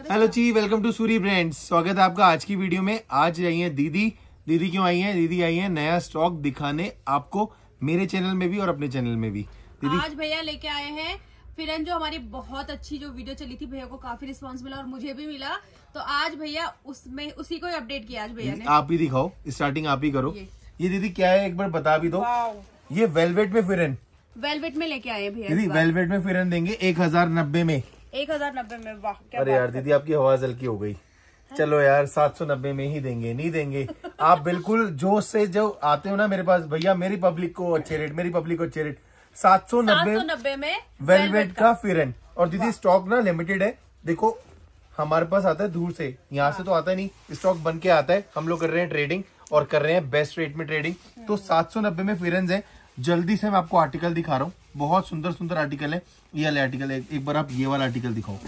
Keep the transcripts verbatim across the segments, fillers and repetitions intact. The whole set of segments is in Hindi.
हेलो जी, वेलकम टू सूरी ब्रांड्स। स्वागत है आपका आज की वीडियो में। आज आई है दीदी। दीदी क्यों आई है? दीदी आई है नया स्टॉक दिखाने आपको, मेरे चैनल में भी और अपने चैनल में भी। दीदी आज भैया लेके आए हैं फिरन, जो हमारी बहुत अच्छी जो वीडियो चली थी, भैया को काफी रिस्पांस मिला और मुझे भी मिला, तो आज भैया उसमें उसी को अपडेट किया आज भैया ने। आप ही दिखाओ, स्टार्टिंग आप ही करो। ये, ये दीदी क्या है एक बार बता भी दो। ये वेलवेट में फिरन, वेलवेट में लेके आए हैं भैया। दीदी वेलवेट में फिरन देंगे एक हजार नब्बे में। एक हजार नब्बे में? वाह क्या अरे यार दीदी आपकी आवाज हल्की हो गई। चलो यार सात सौ नब्बे में ही देंगे, नहीं देंगे। आप बिल्कुल जोश से जो आते हो ना मेरे पास, भैया मेरी पब्लिक को अच्छे रेट, मेरी पब्लिक को अच्छे रेट। सात सौ नब्बे में वेलवेट का फिरन। और दीदी स्टॉक ना लिमिटेड है। देखो हमारे पास आता है दूर से, यहाँ से तो आता है नहीं, स्टॉक बन के आता है। हम लोग कर रहे हैं ट्रेडिंग और कर रहे हैं बेस्ट रेट में ट्रेडिंग। तो सात सौ नब्बे में फिरन है। जल्दी से मैं आपको आर्टिकल दिखा रहा हूँ, बहुत सुंदर सुंदर आर्टिकल है। ये वाले आर्टिकल है, एक बार आप ये वाला आर्टिकल दिखाओ।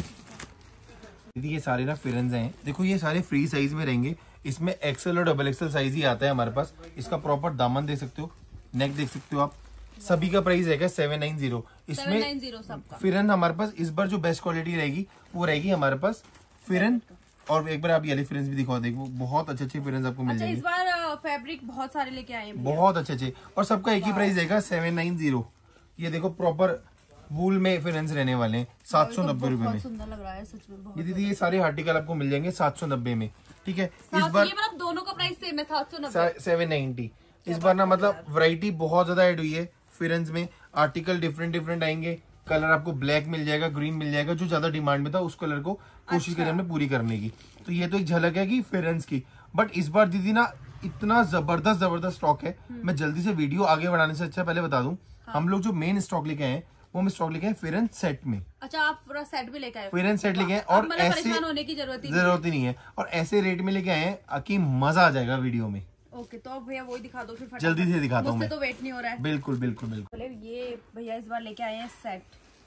दीदी ये सारे ना फिरन्स हैं, देखो ये सारे फ्री साइज में रहेंगे। इसमें एक्सेल और डबल एक्सेल साइज ही आता है हमारे पास। इसका प्रॉपर दामन देख सकते हो, नेक देख सकते हो आप। सभी का प्राइस रहेगा सेवन नाइन जीरो। इसमें फिरन हमारे पास इस बार जो बेस्ट क्वालिटी रहेगी वो रहेगी हमारे पास फिरन। और एक बार आप ये फिरन्स भी दिखाओ, देखो बहुत अच्छे अच्छे फिरन्स आपको मिल अच्छा, जाएंगे। इस बार फैब्रिक बहुत सारे लेके आए हैं, बहुत अच्छे अच्छे, और सबका एक ही प्राइस रहेगा सेवन नाइन जीरो। ये देखो प्रॉपर वूल में फिरन्स रहने वाले हैं सात सौ नब्बे रुपए में। सुंदर लग रहा है सच में। ये दीदी ये सारे आर्टिकल आपको मिल जाएंगे सात सौ नब्बे में, ठीक है। इस बार ये मतलब दोनों का प्राइस सेम है, सात सौ नब्बे सेवन नाइनटी। इस बार ना मतलब वैरायटी बहुत ज्यादा ऐड हुई है फिरन्स में। आर्टिकल डिफरेंट डिफरेंट आएंगे। कलर आपको ब्लैक मिल जाएगा, ग्रीन मिल जाएगा। जो ज्यादा डिमांड में था उस कलर को कोशिश करें हमने पूरी करने की। तो ये तो एक झलक है कि फिरन्स की। बट इस बार दीदी ना इतना जबरदस्त जबरदस्त स्टॉक है। मैं जल्दी से वीडियो आगे बढ़ाने से अच्छा पहले बता दूं, हाँ। हम लोग जो मेन स्टॉक लेके आए हैं वो हम स्टॉक लेके आए फिरन सेट में। अच्छा, आप पूरा सेट भी लेके आए? फिरन सेट लेके आए और ऐसे परेशान होने की जरूरत ही जरूरत ही नहीं है। और ऐसे रेट में लेके आए हैं कि मजा आ जाएगा वीडियो में। ओके, तो भैया वही दिखा दो फिर। जल्दी से दिखाता हूँ, तो वेट नहीं हो रहा है। बिल्कुल बिल्कुल बिल्कुल। ये भैया इस बार लेके आए हैं सेट।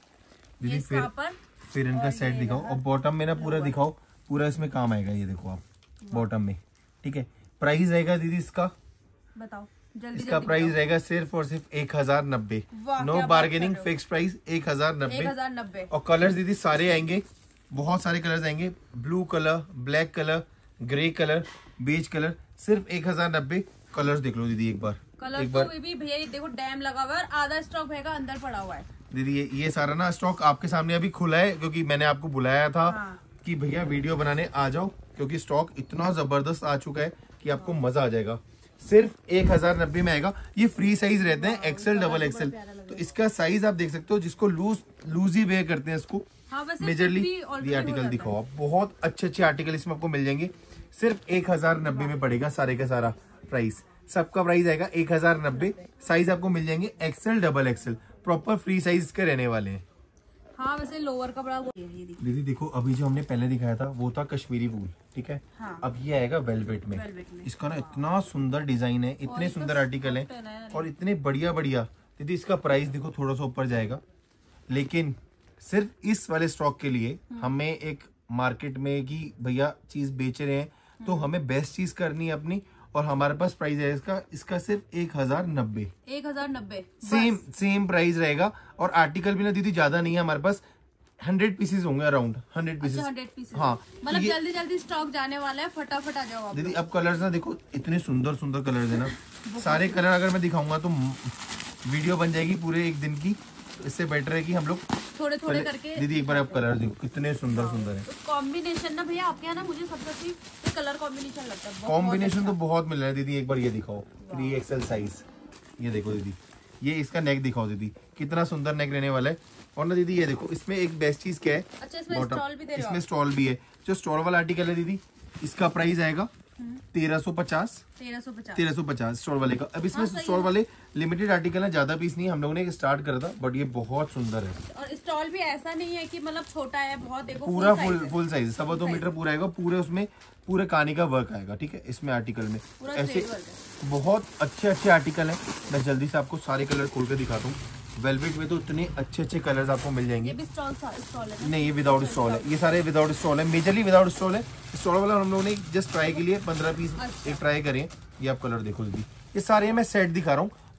दीदी फिर फिरन का सेट दिखाओ और बॉटम में ना पूरा दिखाओ, पूरा इसमें काम आएगा। ये देखो आप बॉटम में, ठीक है। प्राइस रहेगा दीदी इसका, बताओ जल्दी। इसका प्राइस रहेगा सिर्फ और सिर्फ एक हजार नब्बे। नो बार्गेनिंग, फिक्स प्राइस एक हजार नब्बे। और कलर्स दीदी सारे आएंगे, बहुत सारे कलर्स आएंगे। Blue colour, black colour, grey colour, beige colour, सिर्फ एक हजार नब्बे। कलर्स देख लो दीदी एक बार। कलर एक बार तो भी भैया देखो डैम लगा हुआ है, आधा स्टॉक भैया अंदर पड़ा हुआ है। दीदी ये ये सारा ना स्टॉक आपके सामने अभी खुला है, क्योंकि मैंने आपको बुलाया था हाँ। कि भैया वीडियो बनाने आ जाओ, क्योंकि स्टॉक इतना जबरदस्त आ चुका है कि आपको मजा आ जाएगा। सिर्फ एक हजार नब्बे में आएगा। ये फ्री साइज रहते हैं, एक्सेल डबल एक्सेल। तो इसका साइज आप देख सकते हो, जिसको लूज लूज ही वेयर करते हैं इसको मेजरली। ये आर्टिकल दिखाओ आप, बहुत अच्छे अच्छे आर्टिकल इसमें आपको मिल जाएंगे। सिर्फ एक हजार नब्बे में पड़ेगा सारे का सारा प्राइस। सबका प्राइस आएगा एक हजार नब्बे। साइज आपको मिल जाएंगे XL double XL, proper free size के रहने वाले हैं। हाँ, वैसे लोअर का बड़ा दीदी देखो, अभी जो हमने पहले दिखाया था वो था कश्मीरी वूल, ठीक है। हाँ। अब ये आएगा वेलवेट में, में। इसका ना इतना सुंदर डिजाइन है, इतने सुंदर आर्टिकल है और इतने बढ़िया बढ़िया। दीदी इसका प्राइस देखो थोड़ा सा ऊपर जाएगा, लेकिन सिर्फ इस वाले स्टॉक के लिए हमें एक मार्केट में की भैया चीज बेच रहे हैं, तो हमें बेस्ट चीज करनी है अपनी। और हमारे पास प्राइस है इसका इसका सिर्फ एक हजार नब्बे। एक हजार नब्बे सेम सेम प्राइस रहेगा। और आर्टिकल भी ना दीदी ज्यादा नहीं है हमारे पास, हंड्रेड पीसेस होंगे, around hundred pieces. Hundred pieces, हाँ। मतलब जल्दी जल्दी स्टॉक जाने वाला है, फटाफट आ जाओ आप दीदी। अब कलर्स ना देखो, इतने सुंदर सुंदर कलर्स है ना। सारे कलर अगर मैं दिखाऊंगा तो वीडियो बन जाएगी पूरे एक दिन की। तो इससे बेटर है कि हम लोग थोड़े थोड़े करके। दीदी एक बार आप कलर देखो कितने सुंदर सुंदर है। कॉम्बिनेशन ना भैया आपके यहाँ ना मुझे सबसे अच्छी कलर कॉम्बिनेशन लगता है। कॉम्बिनेशन तो बहुत मिल रहा है दीदी। एक बार ये दिखाओ, थ्री एक्सएल साइज। ये देखो दीदी, ये इसका नेक दिखाओ दीदी, कितना सुंदर नेक रहने वाला है। और ना दीदी ये देखो, इसमें एक बेस्ट चीज क्या है। अच्छा, इसमें स्टॉल भी दे रहे हो? इसमें स्टॉल भी है। जो स्टॉल वाला आर्टिकल है दीदी, इसका प्राइस आएगा तेरह सौ पचास। तेरह सौ पचास तेरह सौ पचास स्टॉल वाले का। अब इसमें स्टॉल वाले लिमिटेड आर्टिकल है, ज्यादा पीस नहीं है। हम लोगों ने स्टार्ट करा था, बट ये बहुत सुंदर है। और स्टॉल भी ऐसा नहीं है कि मतलब छोटा है बहुत, देखो पूरा फुल फुल साइज, सवा दो मीटर पूरा आएगा। पूरे उसमें पूरे कानी का वर्क आएगा, ठीक है। इसमें आर्टिकल में ऐसे बहुत अच्छे अच्छे आर्टिकल है। मैं जल्दी से आपको सारे कलर खोल कर दिखाता हूँ। वेलवेट में तो इतने अच्छे अच्छे कलर्स आपको मिल जाएंगे। ये भी स्टॉल स्टॉल है? नहीं, ये विदाउट स्टॉल है। ये सारे विदाउट स्टॉल है, मेजरली विदाउट स्टॉल है। स्टॉल वाला हम लोगों ने जस्ट ट्राई के लिए पंद्रह पीस एक ट्राई करें। ये आप कलर देखो दीदी, ये सारे मैं सेट दिखा रहा हूँ।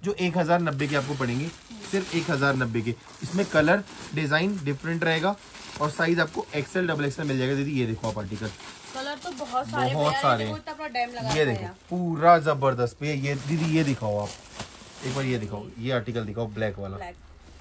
जो एक हजार नब्बे के आपको पड़ेंगे, सिर्फ एक हजार नब्बे के। इसमें कलर डिजाइन डिफरेंट रहेगा और साइज आपको एक्सएल डबल एक्सएल मिल जाएगा। दीदी ये देखो आप आर्टिकल, कलर तो बहुत सारे बहुत सारे हैं, इतना डैम लगा ये देखो पूरा जबरदस्त पे। ये दीदी ये दिखाओ आप एक बार, ये दिखाओ ये आर्टिकल दिखाओ ब्लैक वाला, ब्लैक।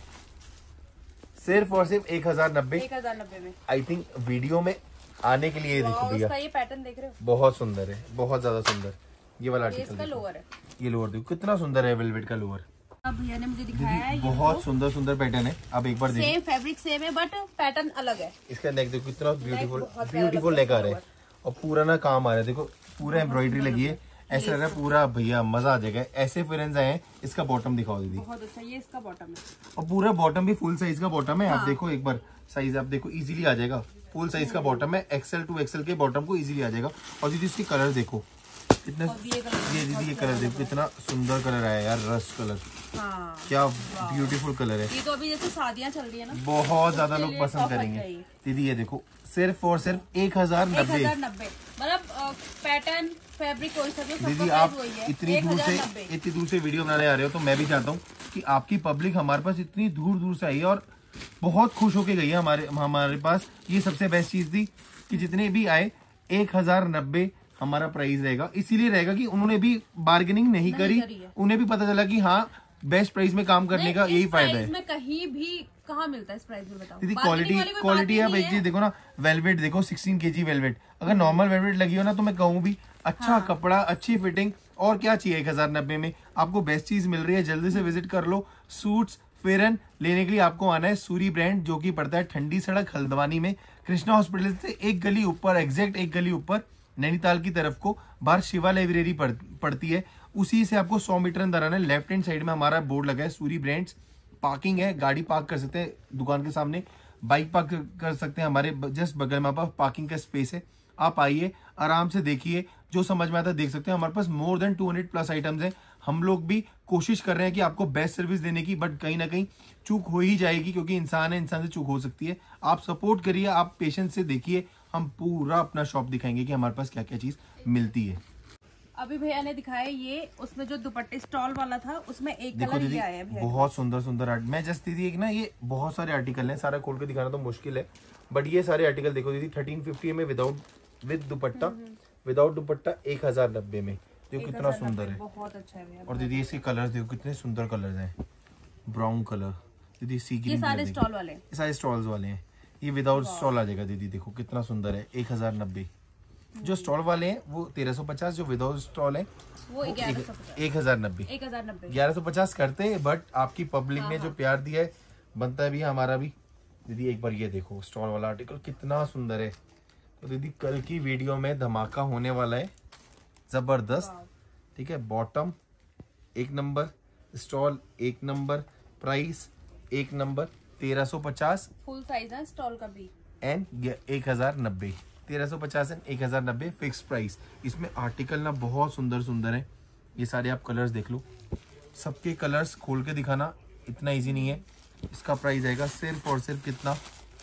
सिर्फ और सिर्फ एक हजार नब्बे एक हजार नब्बे में। आई थिंक वीडियो में आने के लिए। ये देखो भैया, उसका ये पैटर्न देख रहे हो, बहुत सुंदर है, बहुत ज्यादा सुंदर। ये वाला ये आर्टिकल इसका लोअर है, ये लोअर देखो कितना सुंदर है, वेलवेट का लोअर। अब भैया ने मुझे दिखाया है, बहुत सुंदर सुंदर पैटर्न है। आप एक बार देखिए, सेम फैब्रिक सेम है बट पैटर्न अलग है। इसका नेक देखो कितना ब्यूटीफुल ब्यूटीफुल नेक आ रहा है और पूरा ना काम आ रहा है। देखो पूरा एम्ब्रॉयडरी लगी है, ऐसा लग रहा है पूरा भैया मजा आ जाएगा। ऐसे फ्रेंड्स आए हैं। इसका बॉटम दिखाओ दीदी, बहुत अच्छा, ये इसका बॉटम है और पूरा बॉटम भी फुल साइज का बॉटम है। आप देखो एक बार साइज, आप देखो इजीली आ जाएगा। फुल साइज का बॉटम है, एक्सएल टू एक्सएल के बॉटम को इजीली आ जाएगा। और दीदी इसकी कलर देखो कितने, ये दीदी ये कलर देखो कितना सुंदर कलर आया यार, रस्ट कलर। हाँ, क्या ब्यूटीफुल कलर है। ये तो अभी जैसे शादियां चल रही है ना, बहुत ज्यादा लोग पसंद करेंगे। दीदी ये देखो सिर्फ और सिर्फ एक हजार नब्बे मतलब पैटर्न फैब्रिक कोई सा भी, दीदी आप इतनी दूर से इतनी दूर से वीडियो बनाने आ रहे हो तो मैं भी चाहता हूँ कि आपकी पब्लिक हमारे पास इतनी दूर दूर से आई है और बहुत खुश होके गई है हमारे हमारे पास। ये सबसे बेस्ट चीज थी कि जितने भी आए एक हजार नब्बे हमारा प्राइस रहेगा। इसीलिए रहेगा कि उन्होंने भी बार्गेनिंग नहीं, नहीं करी, करी उन्हें भी पता चला कि हाँ बेस्ट प्राइस में काम करने का यही फायदा है। में कहीं भी कहाँ मिलता है इस प्राइस में बताओ। दीदी क्वालिटी क्वालिटी आप एक चीज देखो ना, वेलवेट देखो सोलह केजी वेलवेट। अगर नॉर्मल वेलवेट लगी हो ना तो मैं कहूँ भी अच्छा हाँ। कपड़ा, अच्छी फिटिंग, और क्या चाहिए। एक हजार नब्बे में आपको बेस्ट चीज मिल रही है। जल्दी से विजिट कर लो। सूट्स फेरन लेने के लिए आपको आना है सूरी ब्रांड, जो कि पड़ता है ठंडी सड़क हल्द्वानी में, कृष्णा हॉस्पिटल से एक गली ऊपर, एग्जैक्ट एक गली ऊपर नैनीताल की तरफ को बाहर शिवा लाइब्रेरी पड़, पड़ती है। उसी से आपको सौ मीटर अंदर आना है। लेफ्ट हैंड साइड में हमारा बोर्ड लगा है सूरी ब्रांड्स। पार्किंग है, गाड़ी पार्क कर सकते हैं दुकान के सामने, बाइक पार्क कर सकते हैं। हमारे जस्ट बगल में पास पार्किंग का स्पेस है। आप आइए, आराम से देखिए, जो समझ में आता है देख सकते हैं। हमारे पास more than two hundred plus items हैं। हम लोग भी कोशिश कर रहे हैं कि आपको बेस्ट सर्विस देने की, बट कहीं ना कहीं चूक हो ही जाएगी क्योंकि इंसान है, इंसान से चूक हो सकती है। आप सपोर्ट करिए, आप पेशेंस से देखिए। हम पूरा अपना शॉप दिखाएंगे कि हमारे पास क्या क्या चीज मिलती है। अभी भैया ने दिखाया ये, उसमें जो दुपट्टे स्टॉल वाला था उसमें एक कलर ही आया है। बहुत सुंदर सुंदर आर्ट। मैं जस्ट दीदी एक ना, ये बहुत सारे आर्टिकल हैं, सारा खोल के दिखाना तो मुश्किल है, बट ये सारे आर्टिकल देखो दीदी थर्टीन फिफ्टी में विदाउट विद दुपट्टा, विदाउट दुपट्टा एक हजार नब्बे में। देखो कितना सुंदर है, बहुत अच्छा है। और दीदी इसके कलर्स देखो कितने सुंदर कलर्स हैं। ब्राउन कलर दीदी, सी ग्रीन, ये सारे स्टॉल वाले, ये सारे स्टॉल्स वाले हैं। ये विदाउट स्टॉल आ जाएगा दीदी, देखो कितना सुंदर है, एक हजार नब्बे। जो स्टॉल वाले हैं वो तेरह सौ पचास, जो विदाउट स्टॉल है वो एक हजार नब्बे। एक हजार नब्बे ग्यारह सौ पचास करते हैं, बट आपकी पब्लिक ने जो प्यार दिया है बनता है भी हमारा भी। दीदी एक बार ये देखो स्टॉल वाला आर्टिकल कितना सुंदर है। तो दीदी कल की वीडियो में धमाका होने वाला है, जबरदस्त। ठीक है, बॉटम एक नंबर, स्टॉल एक नंबर, प्राइस एक नंबर, तेरह सौ पचास फुल साइज है स्टॉल का भी, एंड एक हजार नब्बे। तेरह सौ पचास एंड एक हजार नब्बे फिक्स प्राइस। इसमें आर्टिकल ना बहुत सुंदर सुंदर है। ये सारे आप कलर्स देख लो, सबके कलर्स खोल के दिखाना इतना इजी नहीं है। इसका प्राइस आएगा सिर्फ और सिर्फ कितना,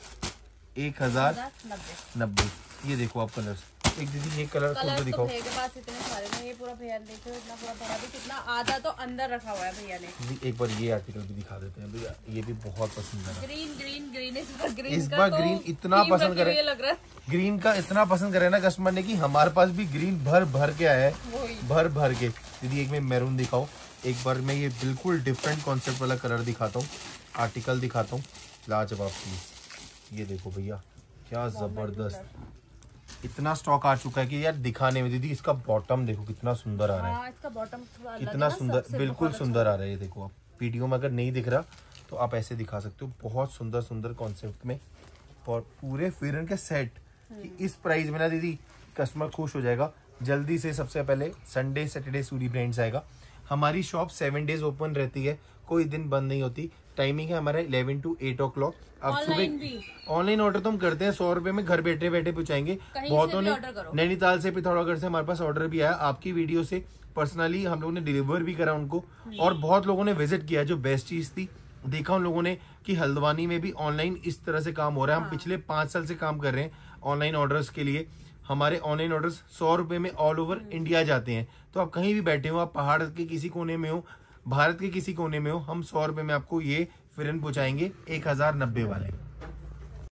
एक हजार नब्बे। ये देखो आप कलर्स, एक दीदी ये कलर खोल के दिखाओ। भैया के पास इतने सारे हैं, ये पूरा भैया देखो इतना पूरा भरा भी, कितना आधा तो अंदर रखा हुआ है भैया ने। एक बार ये आर्टिकल भी दिखा देते हैं भैया, ये भी बहुत पसंद है। ग्रीन ग्रीन ग्रीन इस बार ग्रीन इस बार ग्रीन इतना पसंद करे, ग्रीन का इतना पसंद करे ना कस्टमर ने कि हमारे पास भी ग्रीन भर भर के आया है, भर भर के। दीदी एक में मैरून दिखाओ, एक बार मैं ये बिल्कुल डिफरेंट कॉन्सेप्ट वाला कलर दिखाता हूँ, आर्टिकल दिखाता हूँ, लाजवाब चीज। ये देखो भैया क्या जबरदस्त, इतना स्टॉक आ चुका है कि यार दिखाने में। दीदी इसका बॉटम देखो कितना सुंदर आ रहा है। हाँ, इसका बॉटम कितना सुंदर, बिल्कुल सुंदर आ रहा है। ये देखो आप वीडियो में अगर नहीं दिख रहा तो आप ऐसे दिखा सकते हो। बहुत सुंदर सुंदर कॉन्सेप्ट में और पूरे फेरन के सेट कि इस प्राइस में ना दीदी कस्टमर खुश हो जाएगा। जल्दी से सबसे पहले संडे सैटरडे सूरी ब्रांड्स आएगा। हमारी शॉप सेवन डेज ओपन रहती है, कोई दिन बंद नहीं होती। टाइमिंग है हमारा eleven to eight o'clock. अब सुबह ऑनलाइन ऑर्डर तो हम करते हैं, सौ रुपए में घर बैठे बैठे पहुंचाएंगे। बहुतों ने नैनीताल से पिथौरागढ़ से हमारे पास ऑर्डर भी आया, आपकी वीडियो से पर्सनली हम लोगों ने डिलीवर भी करा उनको। और बहुत लोगों ने विजिट किया, जो बेस्ट चीज थी देखा उन लोगों ने कि हल्द्वानी में भी ऑनलाइन इस तरह से काम हो रहा है। हम पिछले पांच साल से काम कर रहे हैं ऑनलाइन ऑर्डर्स के लिए। हमारे ऑनलाइन ऑर्डर्स सौ रुपए में ऑल ओवर इंडिया जाते हैं। तो आप कहीं भी बैठे हो, आप पहाड़ के किसी कोने में हो, भारत के किसी कोने में हो, हम सौ रुपए में आपको ये फिरन पहुंचाएंगे एक हजार नब्बे वाले।